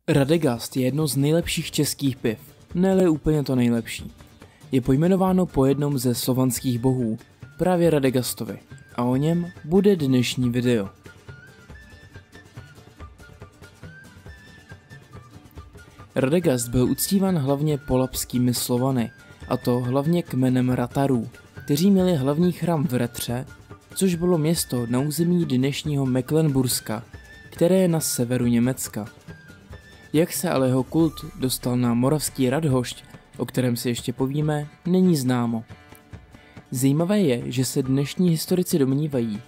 Radegast je jedno z nejlepších českých piv, ne-li úplně to nejlepší. Je pojmenováno po jednom ze slovanských bohů, právě Radegastovi, a o něm bude dnešní video. Radegast byl uctívan hlavně polabskými Slovany, a to hlavně kmenem Ratarů, kteří měli hlavní chrám v Retře, což bylo město na území dnešního Mecklenburska, které je na severu Německa. Jak se ale jeho kult dostal na moravský Radhošť, o kterém si ještě povíme, není známo. Zajímavé je, že se dnešní historici domnívají,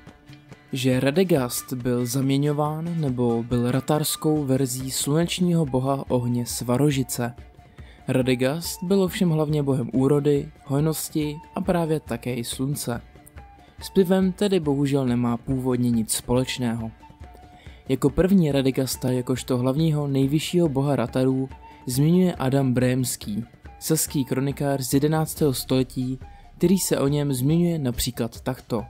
že Radegast byl zaměňován nebo byl ratarskou verzí slunečního boha ohně Svarožice. Radegast byl ovšem hlavně bohem úrody, hojnosti a právě také i slunce. S pivem tedy bohužel nemá původně nic společného. Jako první Radegasta jakožto hlavního nejvyššího boha Ratarů zmiňuje Adam Brémský, saský kronikář z 11. století, který se o něm zmiňuje například takto.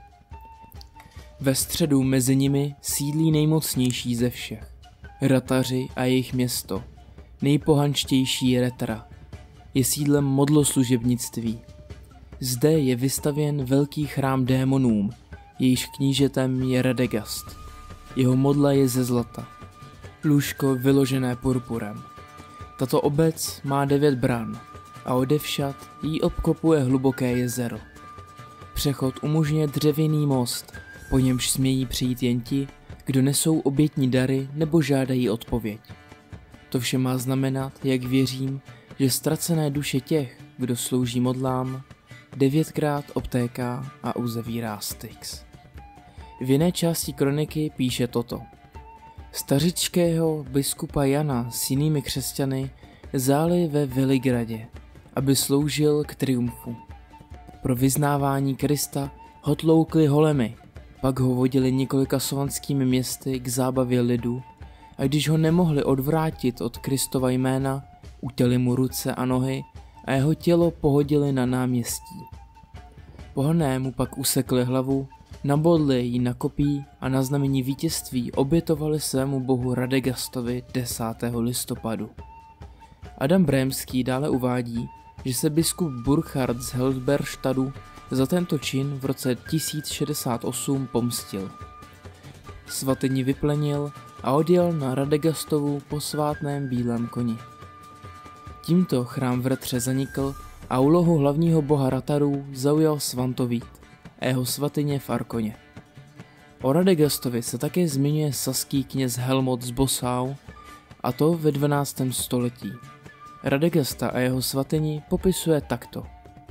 Ve středu mezi nimi sídlí nejmocnější ze všech, Rataři a jejich město, nejpohanštější Retra. Je sídlem modloslužebnictví. Zde je vystavěn velký chrám démonům, jejíž knížetem je Radegast. Jeho modla je ze zlata. Lůžko vyložené purpurem. Tato obec má 9 bran a odevšad jí obklopuje hluboké jezero. Přechod umožňuje dřevěný most, po němž smějí přijít jen ti, kdo nesou obětní dary nebo žádají odpověď. To vše má znamenat, jak věřím, že ztracené duše těch, kdo slouží modlám, 9krát obtéká a uzavírá Styx. V jiné části kroniky píše toto. Stařičkého biskupa Jana s jinými křesťany záli ve Veligradě, aby sloužil k triumfu. Pro vyznávání Krista ho tloukli holemi, pak ho vodili několika slovanskými městy k zábavě lidu, a když ho nemohli odvrátit od Kristova jména, utěli mu ruce a nohy a jeho tělo pohodili na náměstí. Pohané mu pak usekli hlavu, nabodli ji na kopí a na znamení vítězství obětovali svému bohu Radegastovi 10. listopadu. Adam Brémský dále uvádí, že se biskup Burchard z Hildberštadu za tento čin v roce 1068 pomstil. Svatyni vyplenil a odjel na Radegastovu posvátném bílém koni. Tímto chrám v Retře zanikl a úlohu hlavního boha Ratarů zaujal Svantovít a jeho svatyně v Arkoně. O Radegastovi se také zmiňuje saský kněz Helmut z Bossau, a to ve 12. století. Radegasta a jeho svatyni popisuje takto.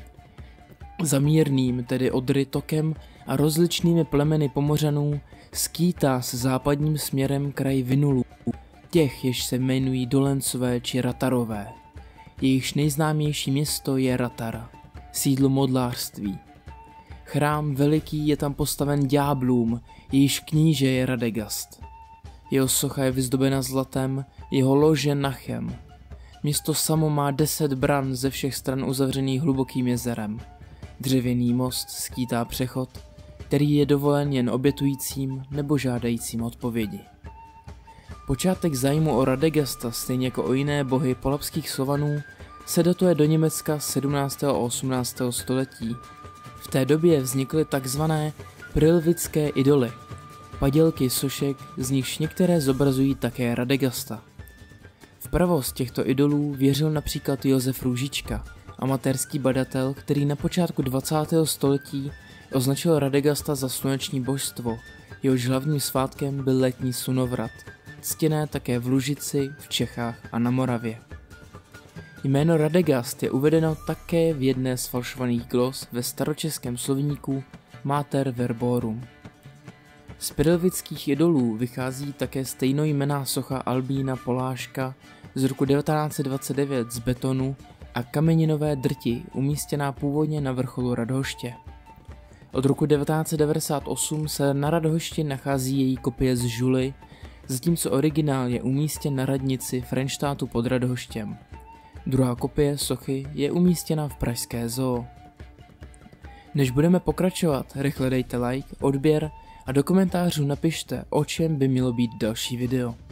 Za mírným, tedy Odry tokem a rozličnými plemeny Pomořanů skýtá s západním směrem kraj Vinulů, těch, jež se jmenují Dolencové či Ratarové. Jejichž nejznámější město je Ratara, sídlo modlářství. Chrám veliký je tam postaven ďáblům, jejíž kníže je Radegast. Jeho socha je vyzdobena zlatem, jeho lože nachem. Město samo má 10 bran ze všech stran uzavřených hlubokým jezerem. Dřevěný most skýtá přechod, který je dovolen jen obětujícím nebo žádajícím odpovědi. Počátek zájmu o Radegasta, stejně jako o jiné bohy polabských Slovanů, se datuje do Německa 17. a 18. století. V té době vznikly takzvané prilvické idoly, padělky sošek, z nichž některé zobrazují také Radegasta. V pravost těchto idolů věřil například Josef Růžička, amatérský badatel, který na počátku 20. století označil Radegasta za sluneční božstvo, jehož hlavním svátkem byl letní slunovrat, ctěné také v Lužici, v Čechách a na Moravě. Jméno Radegast je uvedeno také v jedné z falšovaných glos ve staročeském slovníku Mater Verborum. Z prilvických idolů vychází také stejnojmenná socha Albína Poláška z roku 1929 z betonu a kameninové drti umístěná původně na vrcholu Radhoště. Od roku 1998 se na Radhošti nachází její kopie z žuly, zatímco originál je umístěn na radnici Frenštátu pod Radhoštěm. Druhá kopie sochy je umístěna v pražské zoo. Než budeme pokračovat, rychle dejte like, odběr a do komentářů napište, o čem by mělo být další video.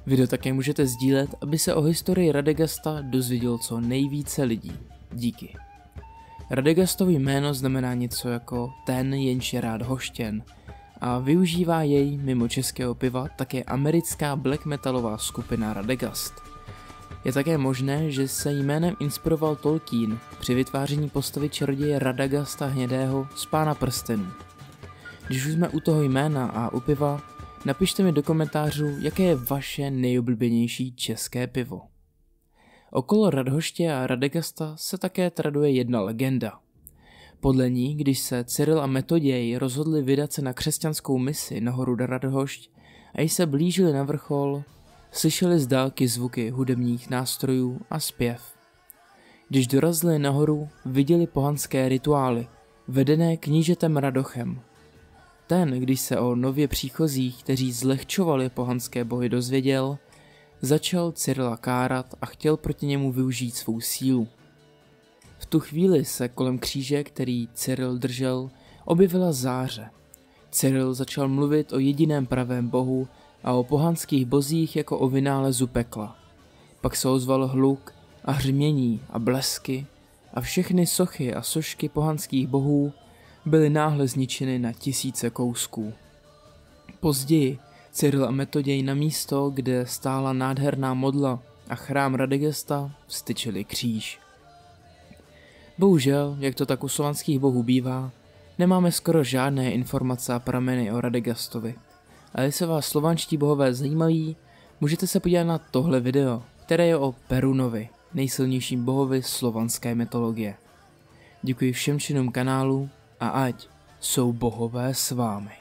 Video také můžete sdílet, aby se o historii Radegasta dozvědělo co nejvíce lidí. Díky. Radegastovo jméno znamená něco jako ten, jenž je rád hoštěn, a využívá jej mimo českého piva také americká black metalová skupina Radegast. Je také možné, že se jménem inspiroval Tolkien při vytváření postavy čaroděje Radagasta hnědého z Pána prstenů. Když už jsme u toho jména a u piva, napište mi do komentářů, jaké je vaše nejoblíbenější české pivo. Okolo Radhoště a Radegasta se také traduje jedna legenda. Podle ní, když se Cyril a Metoděj rozhodli vydat se na křesťanskou misi na horu Radhošť a když se blížili na vrchol, slyšeli z dálky zvuky hudebních nástrojů a zpěv. Když dorazili nahoru, viděli pohanské rituály, vedené knížetem Radochem. Ten, když se o nově příchozích, kteří zlehčovali pohanské bohy, dozvěděl, začal Cyrila kárat a chtěl proti němu využít svou sílu. V tu chvíli se kolem kříže, který Cyril držel, objevila záře. Cyril začal mluvit o jediném pravém bohu a o pohanských bozích jako o vynálezu pekla. Pak se ozval hluk a hřmění a blesky a všechny sochy a sošky pohanských bohů byly náhle zničeny na tisíce kousků. Později Cyril a Metoděj na místo, kde stála nádherná modla a chrám Radegasta, vztyčili kříž. Bohužel, jak to tak u slovanských bohů bývá, nemáme skoro žádné informace a prameny o Radegastovi. A jestli vás slovanští bohové zajímají, můžete se podívat na tohle video, které je o Perunovi, nejsilnějším bohovi slovanské mytologie. Děkuji všem členům kanálu a ať jsou bohové s vámi.